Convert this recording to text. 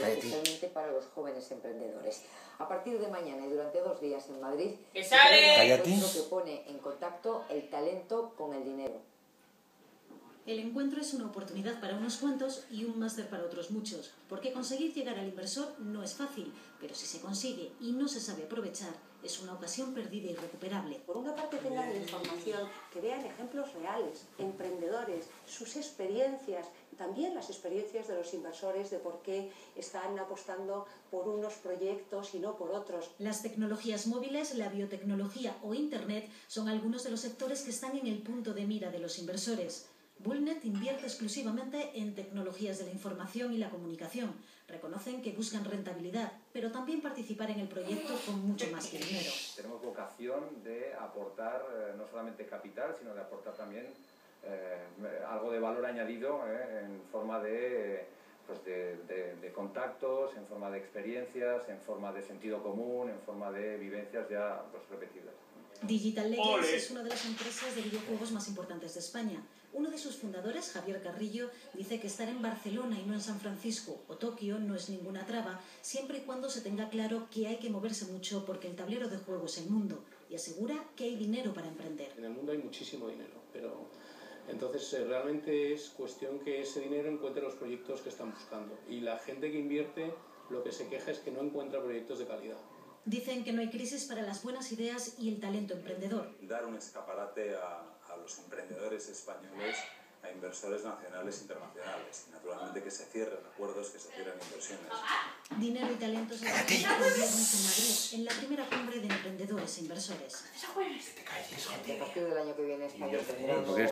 especialmente para los jóvenes emprendedores. A partir de mañana y durante 2 días en Madrid, ¡Que sale! un encuentro que pone en contacto el talento con el dinero. El encuentro es una oportunidad para unos cuantos y un máster para otros muchos, porque conseguir llegar al inversor no es fácil, pero si se consigue y no se sabe aprovechar, es una ocasión perdida e irrecuperable. Por una parte tengan información, que vean ejemplos reales, emprendedores, sus experiencias, también las experiencias de los inversores de por qué están apostando por unos proyectos y no por otros. Las tecnologías móviles, la biotecnología o Internet son algunos de los sectores que están en el punto de mira de los inversores. Bullnet invierte exclusivamente en tecnologías de la información y la comunicación. Reconocen que buscan rentabilidad, pero también participar en el proyecto con mucho más que dinero. Tenemos vocación de aportar no solamente capital, sino de aportar también algo de valor añadido en forma de contactos, en forma de experiencias, en forma de sentido común, en forma de vivencias ya repetidas. Digital Legends es una de las empresas de videojuegos más importantes de España. Uno de sus fundadores, Javier Carrillo, dice que estar en Barcelona y no en San Francisco o Tokio no es ninguna traba, siempre y cuando se tenga claro que hay que moverse mucho porque el tablero de juego es el mundo, y asegura que hay dinero para emprender. En el mundo hay muchísimo dinero, pero entonces realmente es cuestión que ese dinero encuentre los proyectos que están buscando. Y la gente que invierte lo que se queja es que no encuentra proyectos de calidad. Dicen que no hay crisis para las buenas ideas y el talento emprendedor. Dar un escaparate a los emprendedores españoles, a inversores nacionales e internacionales. Y naturalmente que se cierren acuerdos, que se cierren inversiones. Dinero y talento se presentan el viernes en Madrid, en la primera cumbre de emprendedores e inversores. A partir del año que viene España tendrá